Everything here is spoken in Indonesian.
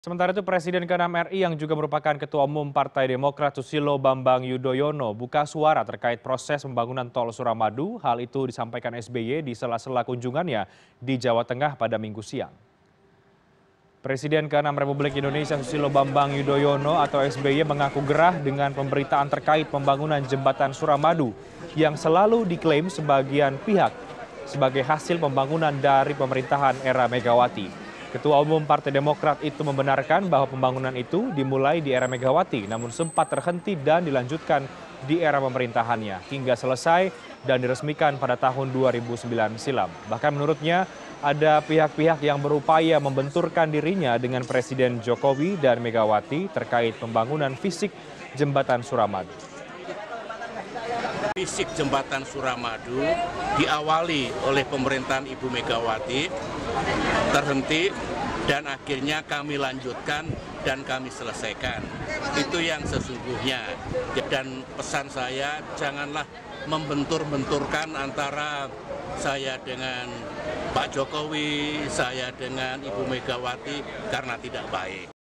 Sementara itu Presiden ke-6 RI yang juga merupakan Ketua Umum Partai Demokrat Susilo Bambang Yudhoyono buka suara terkait proses pembangunan tol Suramadu. Hal itu disampaikan SBY di sela-sela kunjungannya di Jawa Tengah pada Minggu siang. Presiden ke-6 Republik Indonesia Susilo Bambang Yudhoyono atau SBY mengaku gerah dengan pemberitaan terkait pembangunan jembatan Suramadu yang selalu diklaim sebagian pihak sebagai hasil pembangunan dari pemerintahan era Megawati. Ketua Umum Partai Demokrat itu membenarkan bahwa pembangunan itu dimulai di era Megawati, namun sempat terhenti dan dilanjutkan di era pemerintahannya hingga selesai dan diresmikan pada tahun 2009 silam. Bahkan menurutnya ada pihak-pihak yang berupaya membenturkan dirinya dengan Presiden Jokowi dan Megawati terkait pembangunan fisik jembatan Suramadu. Fisik jembatan Suramadu diawali oleh pemerintahan Ibu Megawati, terhenti dan akhirnya kami lanjutkan dan kami selesaikan. Itu yang sesungguhnya. Dan pesan saya, janganlah membentur-benturkan antara saya dengan Pak Jokowi, saya dengan Ibu Megawati karena tidak baik.